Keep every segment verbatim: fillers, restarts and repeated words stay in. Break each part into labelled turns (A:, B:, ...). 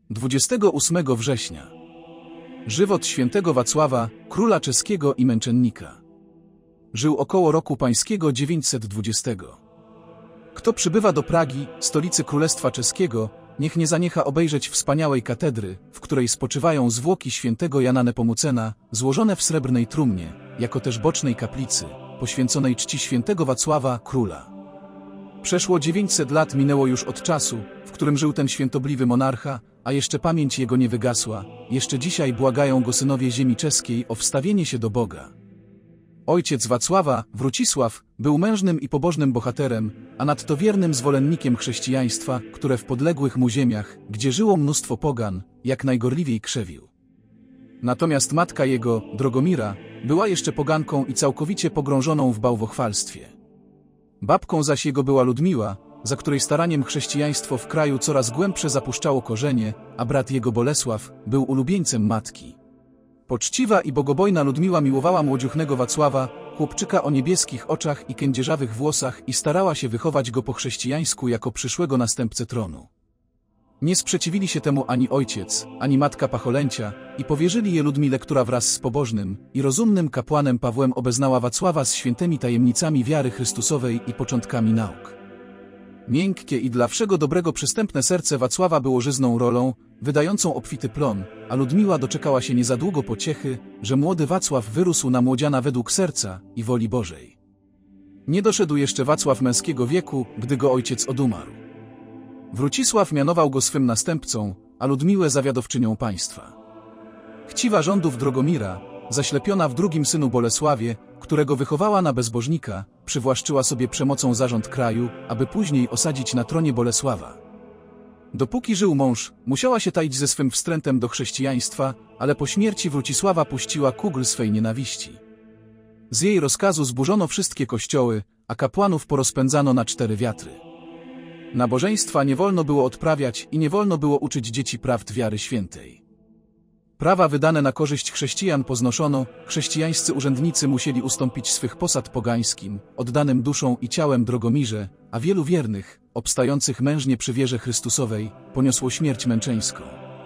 A: dwudziestego ósmego września. Żywot świętego Wacława, króla czeskiego i męczennika. Żył około roku pańskiego dziewięćset dwudziestego. Kto przybywa do Pragi, stolicy Królestwa Czeskiego, niech nie zaniecha obejrzeć wspaniałej katedry, w której spoczywają zwłoki świętego Jana Nepomucena, złożone w srebrnej trumnie, jako też bocznej kaplicy, poświęconej czci świętego Wacława, króla. Przeszło dziewięćset lat minęło już od czasu, w którym żył ten świętobliwy monarcha, a jeszcze pamięć jego nie wygasła, jeszcze dzisiaj błagają go synowie ziemi czeskiej o wstawienie się do Boga. Ojciec Wacława, Wrócisław, był mężnym i pobożnym bohaterem, a nadto wiernym zwolennikiem chrześcijaństwa, które w podległych mu ziemiach, gdzie żyło mnóstwo pogan, jak najgorliwiej krzewił. Natomiast matka jego, Drogomira, była jeszcze poganką i całkowicie pogrążoną w bałwochwalstwie. Babką zaś jego była Ludmiła, za której staraniem chrześcijaństwo w kraju coraz głębsze zapuszczało korzenie, a brat jego Bolesław był ulubieńcem matki. Poczciwa i bogobojna Ludmiła miłowała młodziuchnego Wacława, chłopczyka o niebieskich oczach i kędzierzawych włosach, i starała się wychować go po chrześcijańsku jako przyszłego następcę tronu. Nie sprzeciwili się temu ani ojciec, ani matka Pacholęcia i powierzyli je Ludmile, która wraz z pobożnym i rozumnym kapłanem Pawłem obeznała Wacława z świętymi tajemnicami wiary Chrystusowej i początkami nauk. Miękkie i dla wszego dobrego przystępne serce Wacława było żyzną rolą, wydającą obfity plon, a Ludmiła doczekała się niezadługo pociechy, że młody Wacław wyrósł na młodziana według serca i woli Bożej. Nie doszedł jeszcze Wacław męskiego wieku, gdy go ojciec odumarł. Wrócisław mianował go swym następcą, a Ludmiłę zawiadowczynią państwa. Chciwa rządów Drogomira, zaślepiona w drugim synu Bolesławie, którego wychowała na bezbożnika, przywłaszczyła sobie przemocą zarząd kraju, aby później osadzić na tronie Bolesława. Dopóki żył mąż, musiała się taić ze swym wstrętem do chrześcijaństwa, ale po śmierci Wrócisława puściła kugel swej nienawiści. Z jej rozkazu zburzono wszystkie kościoły, a kapłanów porozpędzano na cztery wiatry. Nabożeństwa nie wolno było odprawiać i nie wolno było uczyć dzieci prawd wiary świętej. Prawa wydane na korzyść chrześcijan poznoszono, chrześcijańscy urzędnicy musieli ustąpić swych posad pogańskim, oddanym duszą i ciałem Drogomirze, a wielu wiernych, obstających mężnie przy wierze Chrystusowej, poniosło śmierć męczeńską.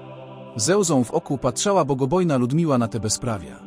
A: Ze łzą w oku patrzała bogobojna Ludmiła na te bezprawia.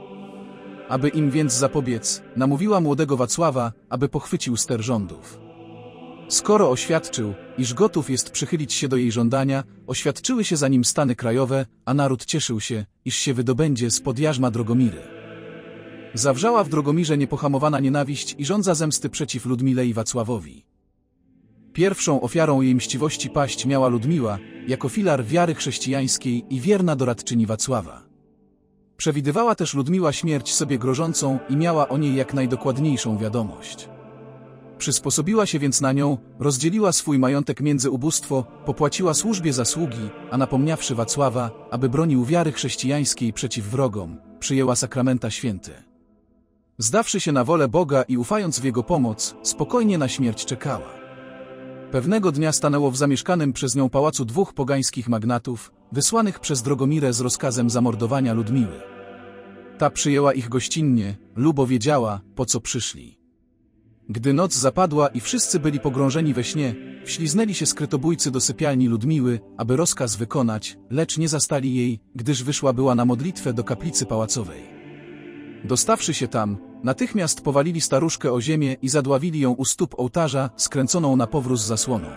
A: Aby im więc zapobiec, namówiła młodego Wacława, aby pochwycił ster rządów. Skoro oświadczył, iż gotów jest przychylić się do jej żądania, oświadczyły się za nim stany krajowe, a naród cieszył się, iż się wydobędzie spod jarzma Drogomiry. Zawrzała w Drogomirze niepohamowana nienawiść i żądza zemsty przeciw Ludmile i Wacławowi. Pierwszą ofiarą jej mściwości paść miała Ludmiła, jako filar wiary chrześcijańskiej i wierna doradczyni Wacława. Przewidywała też Ludmiła śmierć sobie grożącą i miała o niej jak najdokładniejszą wiadomość. Przysposobiła się więc na nią, rozdzieliła swój majątek między ubóstwo, popłaciła służbie zasługi, a napomniawszy Wacława, aby bronił wiary chrześcijańskiej przeciw wrogom, przyjęła sakramenta święte. Zdawszy się na wolę Boga i ufając w Jego pomoc, spokojnie na śmierć czekała. Pewnego dnia stanęło w zamieszkanym przez nią pałacu dwóch pogańskich magnatów, wysłanych przez Drogomirę z rozkazem zamordowania Ludmiły. Ta przyjęła ich gościnnie, lubo wiedziała, po co przyszli. Gdy noc zapadła i wszyscy byli pogrążeni we śnie, wśliznęli się skrytobójcy do sypialni Ludmiły, aby rozkaz wykonać, lecz nie zastali jej, gdyż wyszła była na modlitwę do kaplicy pałacowej. Dostawszy się tam, natychmiast powalili staruszkę o ziemię i zadławili ją u stóp ołtarza, skręconą na powróz zasłoną.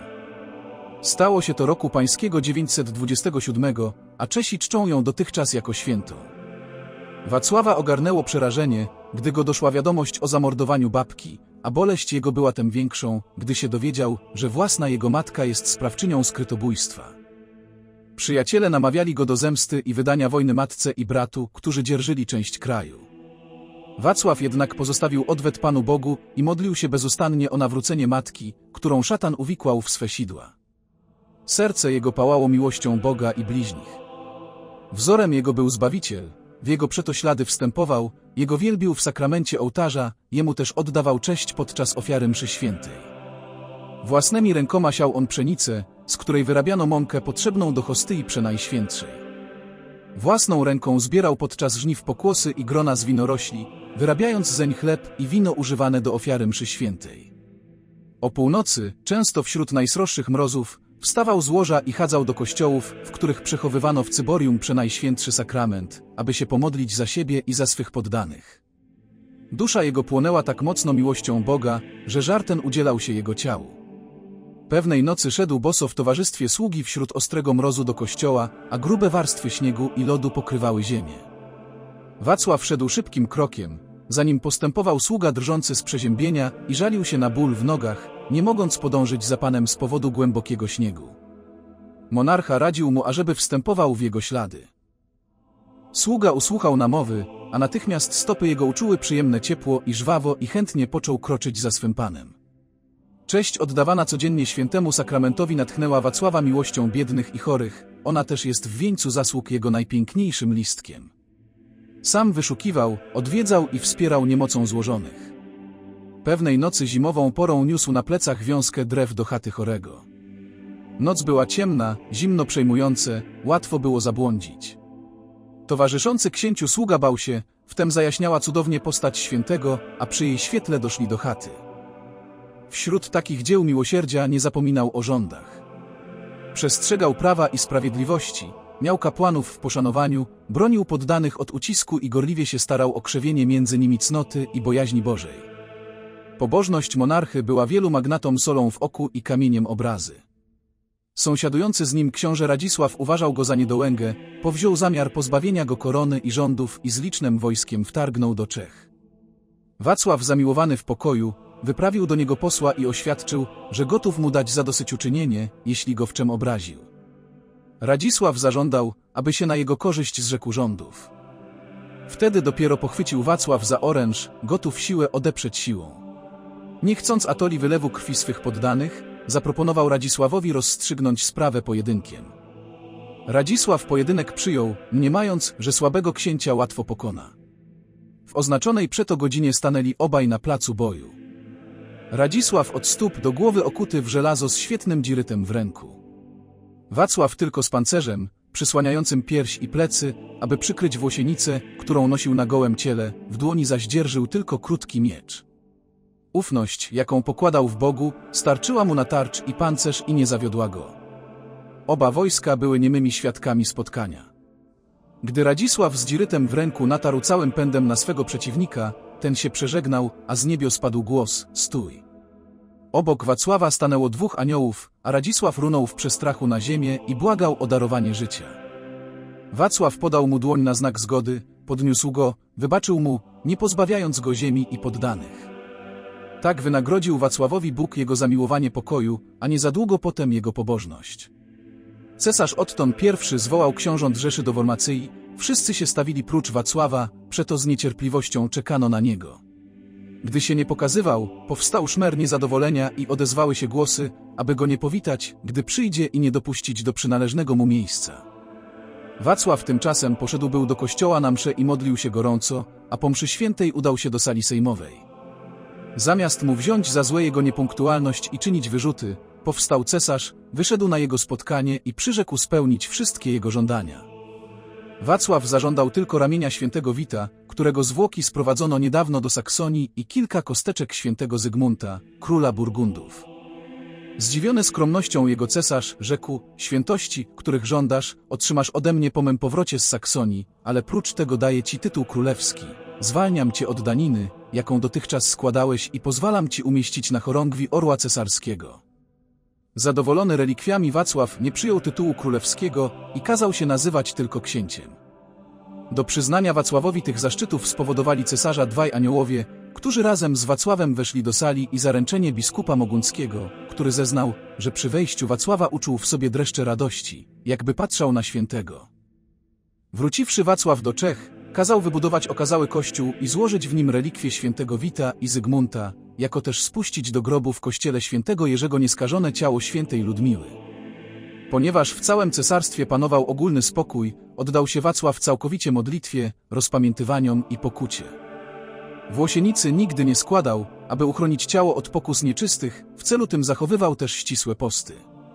A: Stało się to roku pańskiego dziewięćset dwudziestego siódmego, a Czesi czczą ją dotychczas jako świętą. Wacława ogarnęło przerażenie, gdy go doszła wiadomość o zamordowaniu babki, a boleść jego była tem większą, gdy się dowiedział, że własna jego matka jest sprawczynią skrytobójstwa. Przyjaciele namawiali go do zemsty i wydania wojny matce i bratu, którzy dzierżyli część kraju. Wacław jednak pozostawił odwet Panu Bogu i modlił się bezustannie o nawrócenie matki, którą szatan uwikłał w swe sidła. Serce jego pałało miłością Boga i bliźnich. Wzorem jego był Zbawiciel, w jego przeto ślady wstępował, jego wielbił w sakramencie ołtarza, jemu też oddawał cześć podczas ofiary mszy świętej. Własnymi rękoma siał on pszenicę, z której wyrabiano mąkę potrzebną do hostyi przenajświętszej. Własną ręką zbierał podczas żniw pokłosy i grona z winorośli, wyrabiając zeń chleb i wino używane do ofiary mszy świętej. O północy, często wśród najsroższych mrozów, Wstawał z łoża i chadzał do kościołów, w których przechowywano w cyborium przenajświętszy sakrament, aby się pomodlić za siebie i za swych poddanych. Dusza jego płonęła tak mocno miłością Boga, że żar ten udzielał się jego ciału. Pewnej nocy szedł boso w towarzystwie sługi wśród ostrego mrozu do kościoła, a grube warstwy śniegu i lodu pokrywały ziemię. Wacław szedł szybkim krokiem, za nim postępował sługa drżący z przeziębienia i żalił się na ból w nogach, nie mogąc podążyć za panem z powodu głębokiego śniegu. Monarcha radził mu, ażeby wstępował w jego ślady. Sługa usłuchał namowy, a natychmiast stopy jego uczuły przyjemne ciepło i żwawo i chętnie począł kroczyć za swym panem. Cześć oddawana codziennie świętemu sakramentowi natchnęła Wacława miłością biednych i chorych, ona też jest w wieńcu zasług jego najpiękniejszym listkiem. Sam wyszukiwał, odwiedzał i wspierał niemocą złożonych. Pewnej nocy zimową porą niósł na plecach wiązkę drew do chaty chorego. Noc była ciemna, zimno przejmujące, łatwo było zabłądzić. Towarzyszący księciu sługa bał się, wtem zajaśniała cudownie postać świętego, a przy jej świetle doszli do chaty. Wśród takich dzieł miłosierdzia nie zapominał o rządach. Przestrzegał prawa i sprawiedliwości, miał kapłanów w poszanowaniu, bronił poddanych od ucisku i gorliwie się starał o krzewienie między nimi cnoty i bojaźni Bożej. Pobożność monarchy była wielu magnatom solą w oku i kamieniem obrazy. Sąsiadujący z nim książę Radzisław uważał go za niedołęgę, powziął zamiar pozbawienia go korony i rządów i z licznym wojskiem wtargnął do Czech. Wacław, zamiłowany w pokoju, wyprawił do niego posła i oświadczył, że gotów mu dać zadosyćuczynienie, jeśli go w czem obraził. Radzisław zażądał, aby się na jego korzyść zrzekł rządów. Wtedy dopiero pochwycił Wacław za oręż, gotów siłę odeprzeć siłą. Nie chcąc atoli wylewu krwi swych poddanych, zaproponował Radzisławowi rozstrzygnąć sprawę pojedynkiem. Radzisław pojedynek przyjął, mniemając, że słabego księcia łatwo pokona. W oznaczonej przeto godzinie stanęli obaj na placu boju. Radzisław od stóp do głowy okuty w żelazo z świetnym dzirytem w ręku. Wacław tylko z pancerzem, przysłaniającym pierś i plecy, aby przykryć włosienicę, którą nosił na gołym ciele, w dłoni zaś dzierżył tylko krótki miecz. Ufność, jaką pokładał w Bogu, starczyła mu na tarcz i pancerz i nie zawiodła go. Oba wojska były niemymi świadkami spotkania. Gdy Radzisław z dzirytem w ręku natarł całym pędem na swego przeciwnika, ten się przeżegnał, a z niebios padł głos: stój. Obok Wacława stanęło dwóch aniołów, a Radzisław runął w przestrachu na ziemię i błagał o darowanie życia. Wacław podał mu dłoń na znak zgody, podniósł go, wybaczył mu, nie pozbawiając go ziemi i poddanych. Tak wynagrodził Wacławowi Bóg jego zamiłowanie pokoju, a nie za długo potem jego pobożność. Cesarz Otton I zwołał książąt Rzeszy do Wormacyi, wszyscy się stawili prócz Wacława, przeto z niecierpliwością czekano na niego. Gdy się nie pokazywał, powstał szmer niezadowolenia i odezwały się głosy, aby go nie powitać, gdy przyjdzie i nie dopuścić do przynależnego mu miejsca. Wacław tymczasem poszedł był do kościoła na mszę i modlił się gorąco, a po mszy świętej udał się do sali sejmowej. Zamiast mu wziąć za złe jego niepunktualność i czynić wyrzuty, powstał cesarz, wyszedł na jego spotkanie i przyrzekł spełnić wszystkie jego żądania. Wacław zażądał tylko ramienia świętego Wita, którego zwłoki sprowadzono niedawno do Saksonii, i kilka kosteczek świętego Zygmunta, króla Burgundów. Zdziwiony skromnością jego cesarz rzekł: świętości, których żądasz, otrzymasz ode mnie po mym powrocie z Saksonii, ale prócz tego daję ci tytuł królewski. Zwalniam cię od daniny, jaką dotychczas składałeś, i pozwalam ci umieścić na chorągwi orła cesarskiego. Zadowolony relikwiami, Wacław nie przyjął tytułu królewskiego i kazał się nazywać tylko księciem. Do przyznania Wacławowi tych zaszczytów spowodowali cesarza dwaj aniołowie, którzy razem z Wacławem weszli do sali, i zaręczenie biskupa mogunckiego, który zeznał, że przy wejściu Wacława uczuł w sobie dreszcze radości, jakby patrzał na świętego. Wróciwszy Wacław do Czech, kazał wybudować okazały kościół i złożyć w nim relikwie świętego Wita i Zygmunta, jako też spuścić do grobu w kościele świętego Jerzego nieskażone ciało świętej Ludmiły. Ponieważ w całym cesarstwie panował ogólny spokój, oddał się Wacław całkowicie modlitwie, rozpamiętywaniom i pokucie. Włosienicy nigdy nie składał, aby uchronić ciało od pokus nieczystych, w celu tym zachowywał też ścisłe posty.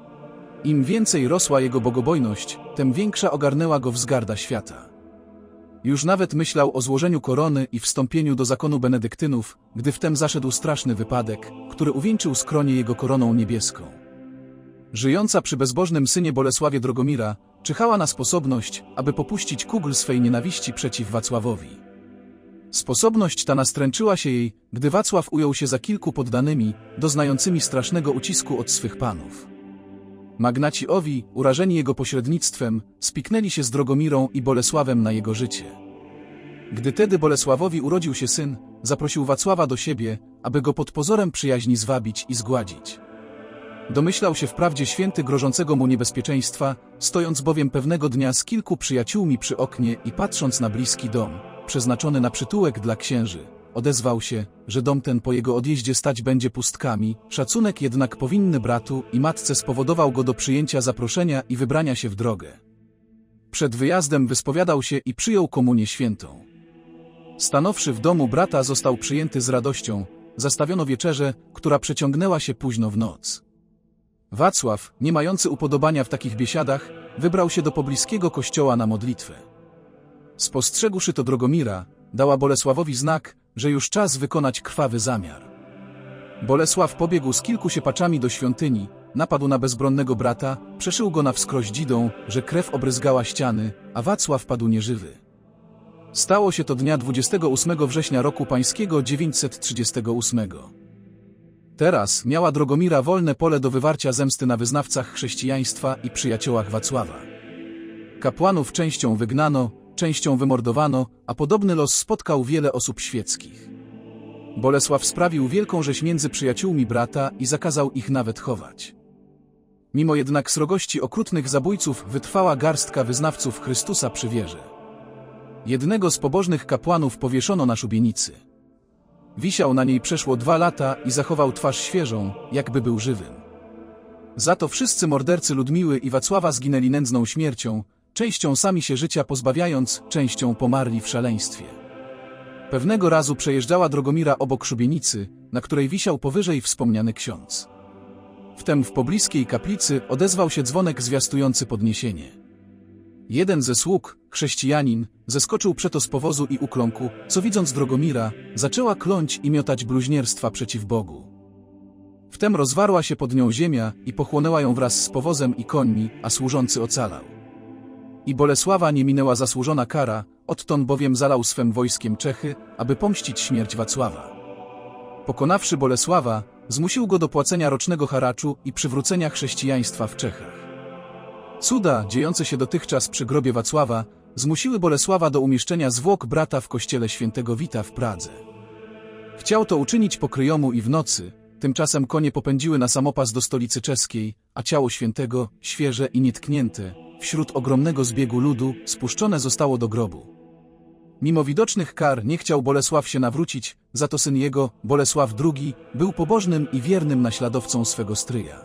A: Im więcej rosła jego bogobojność, tym większa ogarnęła go wzgarda świata. Już nawet myślał o złożeniu korony i wstąpieniu do zakonu benedyktynów, gdy wtem zaszedł straszny wypadek, który uwieńczył skronie jego koroną niebieską. żyjąca przy bezbożnym synie Bolesławie Drogomira, czyhała na sposobność, aby popuścić kugl swej nienawiści przeciw Wacławowi. Sposobność ta nastręczyła się jej, gdy Wacław ujął się za kilku poddanymi, doznającymi strasznego ucisku od swych panów. Magnaci owi, urażeni jego pośrednictwem, spiknęli się z Drogomirą i Bolesławem na jego życie. Gdy tedy Bolesławowi urodził się syn, zaprosił Wacława do siebie, aby go pod pozorem przyjaźni zwabić i zgładzić. Domyślał się wprawdzie święty grożącego mu niebezpieczeństwa, stojąc bowiem pewnego dnia z kilku przyjaciółmi przy oknie i patrząc na bliski dom, przeznaczony na przytułek dla księży, odezwał się, że dom ten po jego odjeździe stać będzie pustkami, szacunek jednak powinny bratu i matce spowodował go do przyjęcia zaproszenia i wybrania się w drogę. Przed wyjazdem wyspowiadał się i przyjął komunię świętą. Stanowszy w domu brata, został przyjęty z radością, zastawiono wieczerzę, która przeciągnęła się późno w noc. Wacław, nie mający upodobania w takich biesiadach, wybrał się do pobliskiego kościoła na modlitwę. Spostrzegłszy to Drogomira, dała Bolesławowi znak, że już czas wykonać krwawy zamiar. Bolesław pobiegł z kilku siepaczami do świątyni, napadł na bezbronnego brata, przeszył go na wskroś dzidą, że krew obryzgała ściany, a Wacław padł nieżywy. Stało się to dnia dwudziestego ósmego września roku pańskiego dziewięćset trzydziestego ósmego. Teraz miała Drogomira wolne pole do wywarcia zemsty na wyznawcach chrześcijaństwa i przyjaciołach Wacława. Kapłanów częścią wygnano, częścią wymordowano, a podobny los spotkał wiele osób świeckich. Bolesław sprawił wielką rzeź między przyjaciółmi brata i zakazał ich nawet chować. Mimo jednak srogości okrutnych zabójców wytrwała garstka wyznawców Chrystusa przy wierze. Jednego z pobożnych kapłanów powieszono na szubienicy. Wisiał na niej przeszło dwa lata i zachował twarz świeżą, jakby był żywym. Za to wszyscy mordercy Ludmiły i Wacława zginęli nędzną śmiercią, częścią sami się życia pozbawiając, częścią pomarli w szaleństwie. Pewnego razu przejeżdżała Drogomira obok szubienicy, na której wisiał powyżej wspomniany ksiądz. Wtem w pobliskiej kaplicy odezwał się dzwonek zwiastujący podniesienie. Jeden ze sług, chrześcijanin, zeskoczył przeto z powozu i ukląkł, co widząc Drogomira, zaczęła kląć i miotać bluźnierstwa przeciw Bogu. Wtem rozwarła się pod nią ziemia i pochłonęła ją wraz z powozem i końmi, a służący ocalał. I Bolesława nie minęła zasłużona kara, odtąd bowiem zalał swem wojskiem Czechy, aby pomścić śmierć Wacława. Pokonawszy Bolesława, zmusił go do płacenia rocznego haraczu i przywrócenia chrześcijaństwa w Czechach. Cuda, dziejące się dotychczas przy grobie Wacława, zmusiły Bolesława do umieszczenia zwłok brata w kościele świętego Wita w Pradze. Chciał to uczynić po kryjomu i w nocy, tymczasem konie popędziły na samopas do stolicy czeskiej, a ciało świętego, świeże i nietknięte, wśród ogromnego zbiegu ludu, spuszczone zostało do grobu. Mimo widocznych kar nie chciał Bolesław się nawrócić, za to syn jego, Bolesław drugi, był pobożnym i wiernym naśladowcą swego stryja.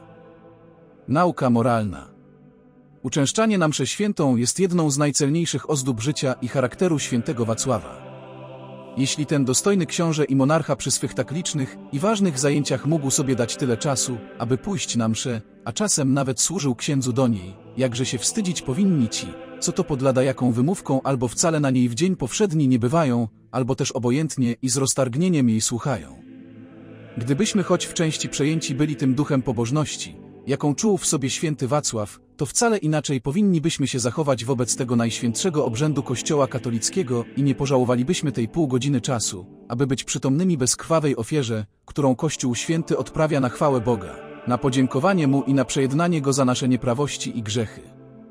A: Nauka moralna. Uczęszczanie na mszę świętą jest jedną z najcelniejszych ozdób życia i charakteru świętego Wacława. Jeśli ten dostojny książę i monarcha przy swych tak licznych i ważnych zajęciach mógł sobie dać tyle czasu, aby pójść na mszę, a czasem nawet służył księdzu do niej, jakże się wstydzić powinni ci, co to pod lada jaką wymówką albo wcale na niej w dzień powszedni nie bywają, albo też obojętnie i z roztargnieniem jej słuchają. Gdybyśmy choć w części przejęci byli tym duchem pobożności, jaką czuł w sobie święty Wacław, to wcale inaczej powinnibyśmy się zachować wobec tego najświętszego obrzędu Kościoła katolickiego i nie pożałowalibyśmy tej pół godziny czasu, aby być przytomnymi bezkrwawej ofierze, którą Kościół święty odprawia na chwałę Boga, na podziękowanie Mu i na przejednanie Go za nasze nieprawości i grzechy.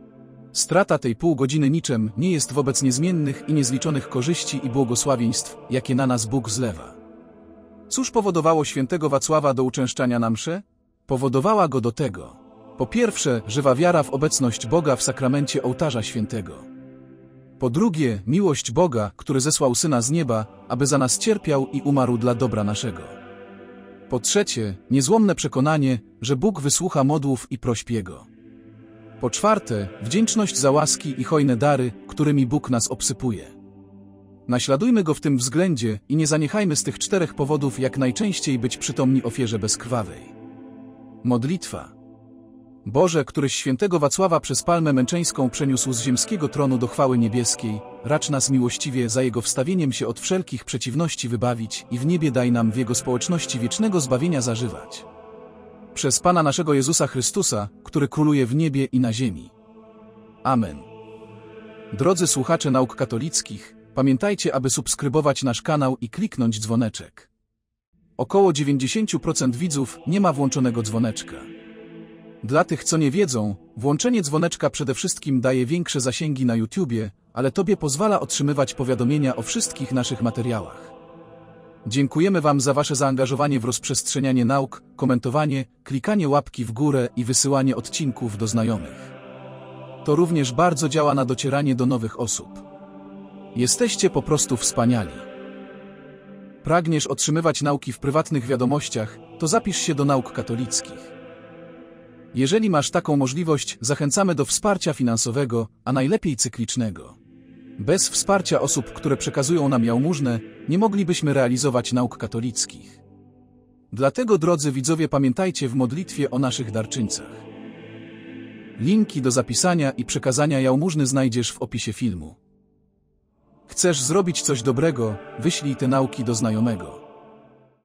A: Strata tej pół godziny niczym nie jest wobec niezmiennych i niezliczonych korzyści i błogosławieństw, jakie na nas Bóg zlewa. Cóż powodowało świętego Wacława do uczęszczania na mszę? Powodowała go do tego: po pierwsze, żywa wiara w obecność Boga w sakramencie ołtarza świętego. Po drugie, miłość Boga, który zesłał Syna z nieba, aby za nas cierpiał i umarł dla dobra naszego. Po trzecie, niezłomne przekonanie, że Bóg wysłucha modłów i prośb Jego. Po czwarte, wdzięczność za łaski i hojne dary, którymi Bóg nas obsypuje. Naśladujmy Go w tym względzie i nie zaniechajmy z tych czterech powodów jak najczęściej być przytomni ofierze bezkrwawej. Modlitwa. Boże, któryś świętego Wacława przez palmę męczeńską przeniósł z ziemskiego tronu do chwały niebieskiej, racz nas miłościwie za Jego wstawieniem się od wszelkich przeciwności wybawić i w niebie daj nam w Jego społeczności wiecznego zbawienia zażywać. Przez Pana naszego Jezusa Chrystusa, który króluje w niebie i na ziemi. Amen. Drodzy słuchacze nauk katolickich, pamiętajcie, aby subskrybować nasz kanał i kliknąć dzwoneczek. Około dziewięćdziesiąt procent widzów nie ma włączonego dzwoneczka. Dla tych, co nie wiedzą, włączenie dzwoneczka przede wszystkim daje większe zasięgi na YouTubie, ale Tobie pozwala otrzymywać powiadomienia o wszystkich naszych materiałach. Dziękujemy Wam za Wasze zaangażowanie w rozprzestrzenianie nauk, komentowanie, klikanie łapki w górę i wysyłanie odcinków do znajomych. To również bardzo działa na docieranie do nowych osób. Jesteście po prostu wspaniali. Pragniesz otrzymywać nauki w prywatnych wiadomościach, to zapisz się do nauk katolickich. Jeżeli masz taką możliwość, zachęcamy do wsparcia finansowego, a najlepiej cyklicznego. Bez wsparcia osób, które przekazują nam jałmużnę, nie moglibyśmy realizować nauk katolickich. Dlatego, drodzy widzowie, pamiętajcie w modlitwie o naszych darczyńcach. Linki do zapisania i przekazania jałmużny znajdziesz w opisie filmu. Chcesz zrobić coś dobrego? Wyślij te nauki do znajomego.